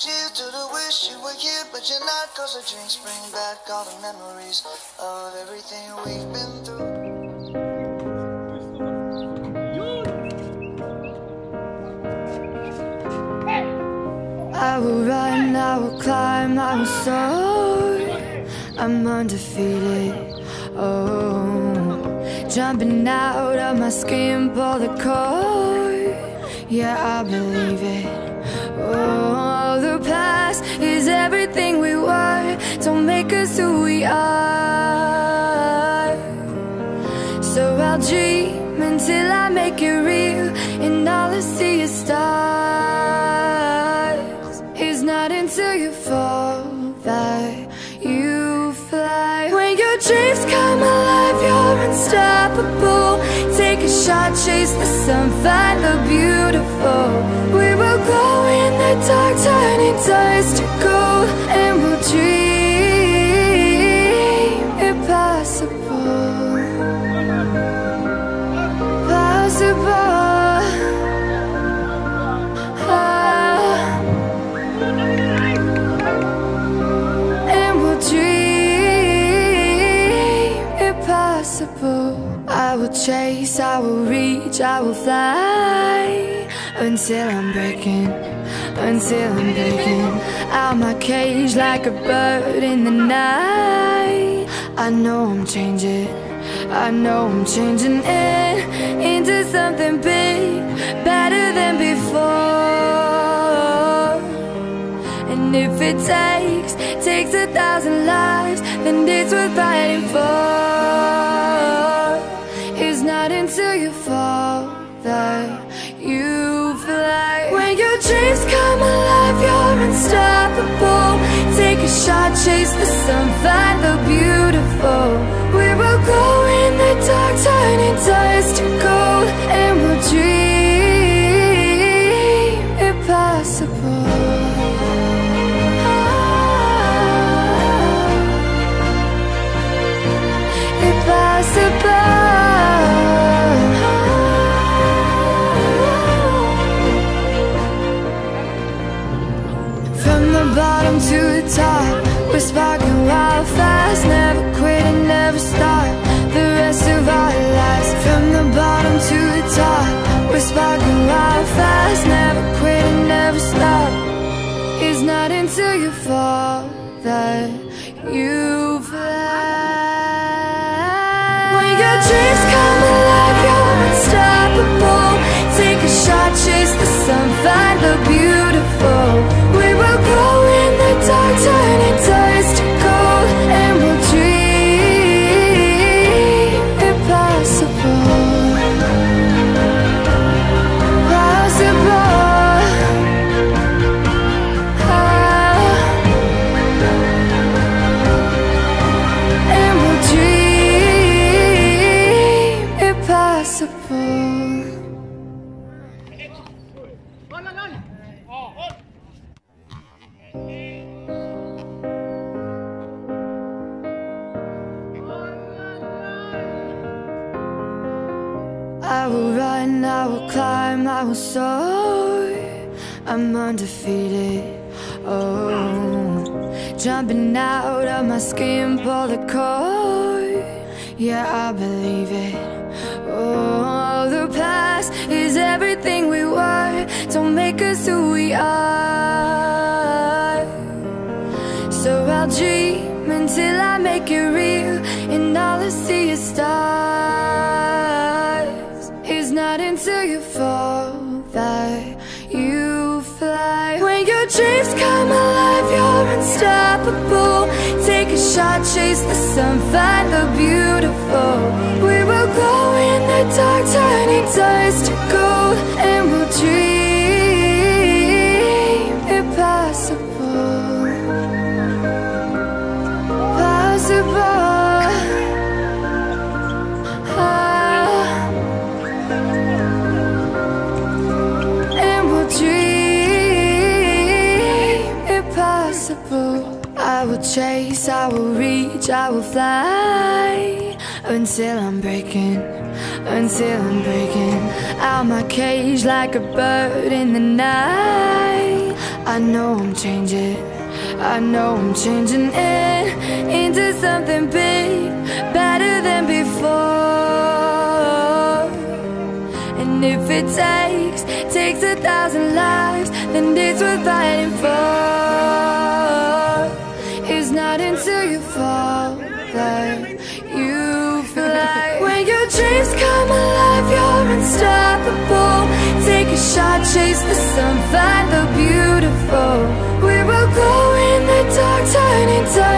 Cheers to the wish you were here, but you're not. Cause the drinks bring back all the memories of everything we've been through. I will run, I will climb, I will soar. I'm undefeated, oh. Jumping out of my skin, pull the cord. Yeah, I believe it. Oh, the past is everything we were. Don't make us who we are. So I'll dream until I make it real, and all I see is stars. It's not until you fall that you fly. When your dreams come alive, you're unstoppable. Take a shot, chase the sun, find the beautiful. We will glow in the dark, turning dust to gold, and we'll dream impossible. Possible. And we'll dream impossible. I will chase, I will reach, I will fly until I'm breaking, until I'm breaking out my cage like a bird in the night. I know I'm changing, I know I'm changing into something big, better than before. And if it takes 1,000 lives, then it's worth fighting for. It's not until you fall that you fly. When your dreams come alive, you're unstoppable. Take a shot, chase the sun, find the beautiful. We will go in the dark, turning dust to gold, and we'll dream impossible. Impossible. From the bottom to the top, we're sparking wild fast. Never quit and never stop the rest of our lives. From the bottom to the top, we're sparking wild fast. Never quit and never stop. It's not until you fall that you fly. When your dreams come alive, you're unstoppable. Take a shot, chase the sun, find the beautiful. We will glow in the dark, turning dust to gold, and we'll dream impossible. Possible. And we'll dream impossible. I will run, I will climb, I will soar. I'm undefeated, oh. Jumping out of my skin, pull the cord. Yeah, I believe it. Oh, the past is everything we were. Don't make us who we are. So I'll dream until I make it real, and all I see is stars. It's not until you fall that you fly. When your dreams come alive, you're unstoppable. Take a shot, chase the sun, find the beautiful. We will glow in the dark, turning dust to gold, and we'll dream impossible. Possible. I will chase, I will reach, I will fly until I'm breaking, until I'm breaking out my cage like a bird in the night. I know I'm changing, I know I'm changing into something big, better than before. And if it takes 1,000 lives, then it's worth fighting for. It's not until you fall that you fly. When your dreams come alive, you're unstoppable. Take a shot, chase the sun, find the beautiful. We will glow in the dark, turning dark